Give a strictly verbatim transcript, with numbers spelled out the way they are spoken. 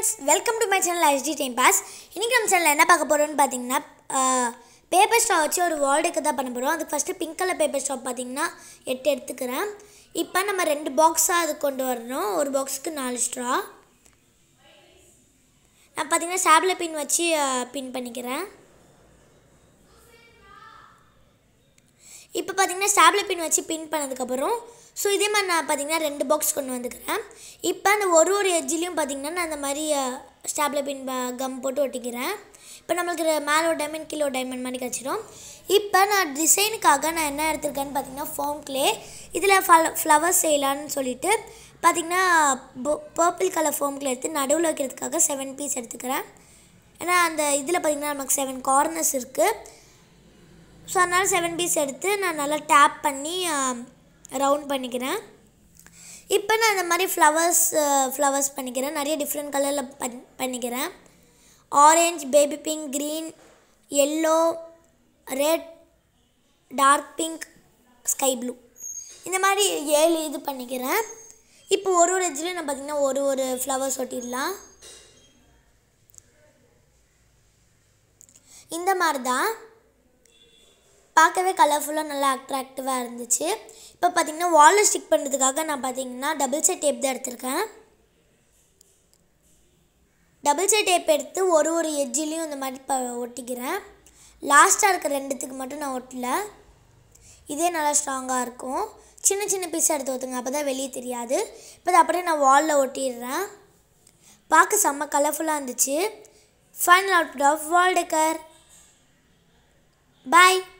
friends, welcome to my channel H D Time Pass. இன்னைக்கு நம்ம சேனல்ல என்ன பார்க்க போறோம்னு பாத்தீங்கன்னா பேப்பர் ஸ்ட்ரா வச்சு ஒரு வால் டெக்கர் தான் பண்ண போறோம். அதுக்கு first pink colour paper straw பாத்தீங்கன்னா எட்டு எடுத்துக்கறேன். இப்போ நம்ம ரெண்டு பாக்ஸா அது கொண்டு வரணும். ஒரு பாக்ஸ்க்கு நாலு ஸ்ட்ரா. நான் பாத்தீங்கன்னா ஸ்டாப்லர் பின் வச்சு பின் பண்ணிக்கிறேன். இப்போ பாத்தீங்கன்னா ஸ்டாப்லர் பின் வச்சு பின் பண்ணதுக்கு அப்புறம் சோ இதே மாதிரி நான் பாத்தீங்கன்னா ரெண்டு பாக்ஸ் கொண்டு வந்துக்கிறேன். இப்போ அந்த ஒரு ஒரு எட்ஜ்லயும் பாத்தீங்கன்னா நான் அந்த மாதிரி ஸ்டாப்லர் பின் கம் போட்டு ஒட்டிக்கிறேன். இப்போ நமக்கு மேல ஒரு டைமண்ட் கீழ ஒரு டைமண்ட் மாதிரி கிடைச்சிரும். இப்போ நான் டிசைனுக்காக நான் என்ன எடுத்துர்க்கேன்னு பாத்தீங்கன்னா foam clay. இதுல ஃப்ளவர்ஸ் செய்யலாம்னு சொல்லிட்டு பாத்தீங்கன்னா பர்பிள் கலர் foam clay எடுத்து நடுவுல வைக்கிறதுக்காக seven பீஸ் எடுத்துக்கறேன். ஏன்னா அந்த இதுல பாத்தீங்கன்னா நமக்கு seven கார்னர்ஸ் இருக்கு. சோ அதனால seven பீஸ் எடுத்து நான் நல்லா டேப் பண்ணி ரவுண்ட் பண்ணிக்கிறேன். இப்போ நான் இந்த மாதிரி ஃப்ளவர்ஸ் ஃப்ளவர்ஸ் பண்ணிக்கிறேன். நிறைய டிஃபரண்ட் கலர்ல பண்ணிக்கிறேன். Orange, baby pink, green, yellow, red, dark pink, sky blue. இந்த மாதிரி ஏழு இது பண்ணிக்கிறேன். இப்போ ஒரு ஒரு எட்ஜ்ல நான் பாத்தீங்கன்னா ஒரு ஒரு ஃப்ளவர்ஸ் ஒட்டிடலாம். இந்த மாதிரி தான் பார்க்கவே கலர்ஃபுல்லா நல்லா அட்ராக்டிவா இருந்துச்சு. இப்போ பாத்தீங்கன்னா வால்ல ஸ்டிக் பண்றதுக்காக நான் பாத்தீங்கன்னா டபுள் சைட் டேப் தான் எடுத்துர்க்கேன். டபுள் சைட் டேப் எடுத்து ஒரு ஒரு எட்ஜ்லயும் இந்த மாதிரி ஒட்டிக்கிறேன். லாஸ்டா இருக்க ரெண்டுத்துக்கு மட்டும் நான் ஒட்டல. இதே நல்லா ஸ்ட்ராங்கா இருக்கும். சின்ன சின்ன பீஸ் எடுத்து ஒட்டுங்க அப்பதான் வெளிய தெரியாது. இப்போ அத அப்படியே நான் வால்ல ஒட்டிடுறேன். பார்க்க செம்ம கலர்ஃபுல்லா இருந்துச்சு. Final output of wall decor. Bye.